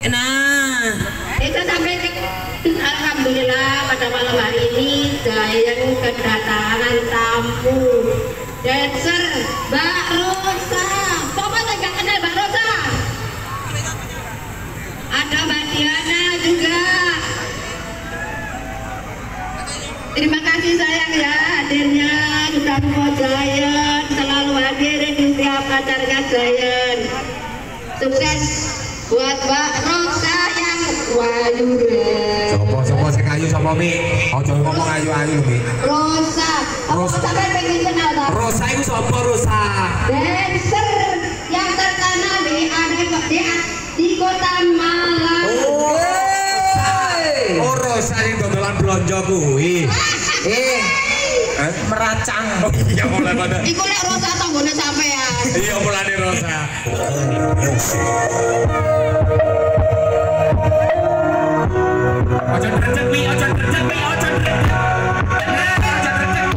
Nah, itu sampai alhamdulillah pada malam hari ini saya kedatangan tamu dancer Mbak Rosa. Pokoknya nggak kenal Mbak Rosa. Ada Mbak Diana juga. Terima kasih sayang ya hadirnya sudah membuat Giant selalu hadir di setiap acara Giant. Sukses buat Mbak Rosa yang wayu deh. Sopo sing ayu sapa Mi? Aja ngomong ayu-ayu Mi. Rosa. Rosa sampai pengen kenal tak? Rosa itu sapa Rosa? Dancer yang terkenal di kota Malang. Oh, Rosa yang dodolan blonjo kuwi. meracang. Oh iya mulai pada. Iku lek Rosa tanggone sampean. Iya mulane Rosa. Ojo drecek wi, ojo drecek wi, ojo drecek. Ojo drecek.